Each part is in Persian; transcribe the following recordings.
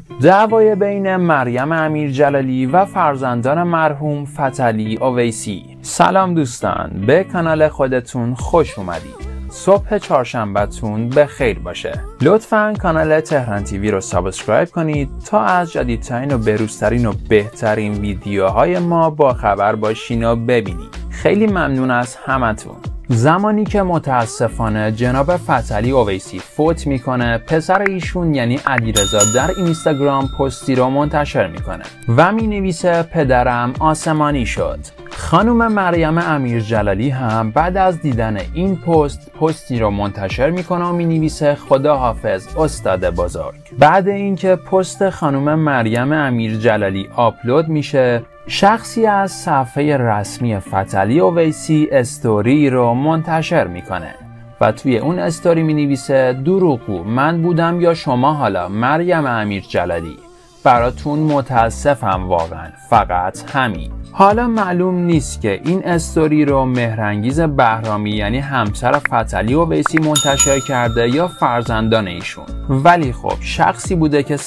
دعوای بین مریم امیرجلالی و فرزندان مرحوم فتحعلی اویسی. سلام دوستان، به کانال خودتون خوش اومدید. صبح چهارشنبهتون به خیر باشه. لطفاً کانال تهران تیوی رو سابسکرایب کنید تا از جدیدترین و بروزترین و بهترین ویدیوهای ما با خبر باشین و ببینید. خیلی ممنون از همتون. زمانی که متاسفانه جناب فتحعلی اویسی فوت میکنه، پسر ایشون یعنی علیرضا در اینستاگرام پستی رو منتشر میکنه و مینویسه پدرم آسمانی شد. خانم مریم امیرجلالی هم بعد از دیدن این پستی رو منتشر میکنه و مینویسه خدا حافظ استاد بزرگ. بعد اینکه پست خانم مریم امیرجلالی آپلود میشه، شخصی از صفحه رسمی فتحعلی اویسی استوری رو منتشر میکنه و توی اون استوری مینویسه دروغگو من بودم یا شما حالا مریم امیرجلالی، براتون متاسفم واقعا، فقط همین. حالا معلوم نیست که این استوری رو مهرانگیز بهرامی یعنی همسر فتحعلی اویسی منتشر کرده یا فرزندان ایشون، ولی خب شخصی بوده که 100%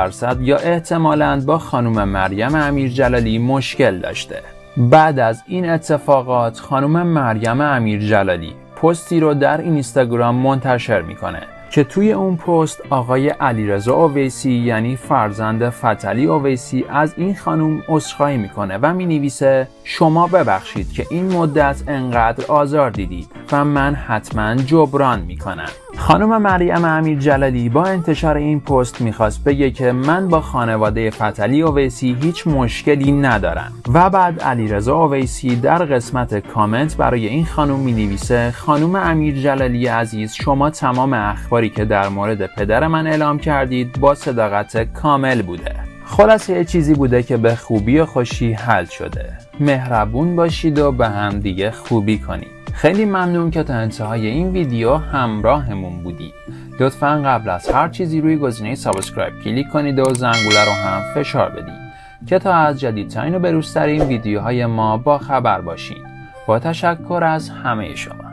یا احتمالاً با خانم مریم امیرجلالی مشکل داشته. بعد از این اتفاقات خانم مریم امیرجلالی پستی رو در اینستاگرام منتشر میکنه که توی اون پست آقای علیرضا اویسی یعنی فرزند فتحعلی اویسی از این خانم عذرخواهی میکنه و مینویسه شما ببخشید که این مدت انقدر آزار دیدید و من حتما جبران میکنم. خانم مریم امیرجلالی با انتشار این پست میخواست بگه که من با خانواده فتحعلی اویسی هیچ مشکلی ندارم و بعد علیرضا اویسی در قسمت کامنت برای این خانم مینویسه خانم امیرجلالی عزیز، شما تمام اخباری که در مورد پدر من اعلام کردید با صداقت کامل بوده. خلاصه یه چیزی بوده که به خوبی و خوشی حل شده. مهربون باشید و به هم دیگه خوبی کنید. خیلی ممنون که تا انتهای این ویدیو همراهمون بودید. لطفاً قبل از هر چیزی روی گزینه سابسکرایب کلیک کنید و زنگوله رو هم فشار بدید که تا از جدیدترین و بروزترین ویدیوهای ما با خبر باشید. با تشکر از همه شما.